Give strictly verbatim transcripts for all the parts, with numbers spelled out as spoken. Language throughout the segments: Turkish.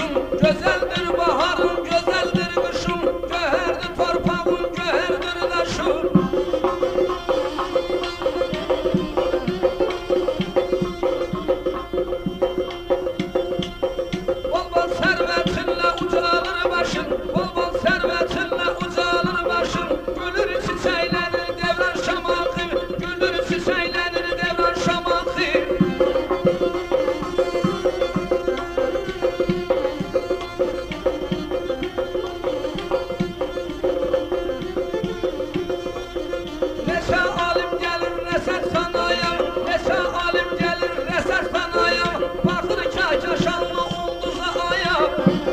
kuşun, güzeldir baharın, güzeldir kışın, göherdir torpağın, göherdir daşın. Bol bol servetinle ucalır başın, bol bol servetinle ucalır başın. Gülür çiçeklenir devran şamakı, gülür çiçeklenir devran şamakı. Neşe alim gelir reset sanayam, neşe alim gelir reset sanayam. Bakır kâkaşanlı ulduza ayam.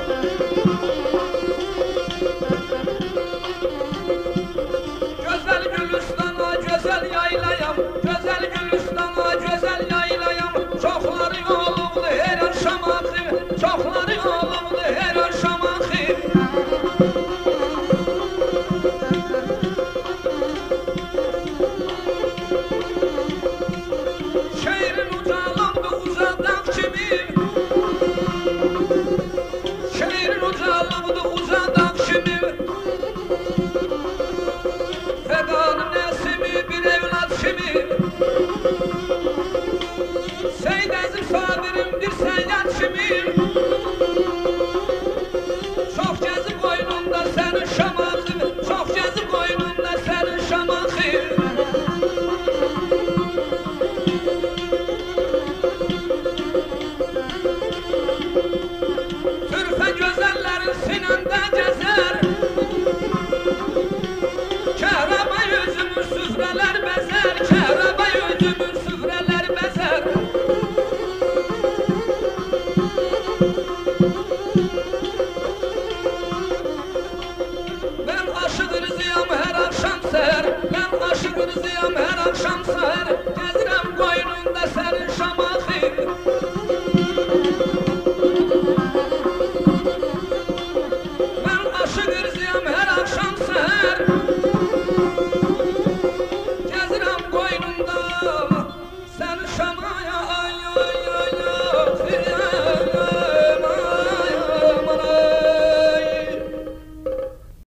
Güzel Gülüstan'a güzel yaylayam, güzel Gülüstan'a güzel yaylayam. Çoxları olubdu her an şamakı, çoxları olubdu her an şamakı. Şehrin ucalımdı uzadan kimi, şehrin ucalımdı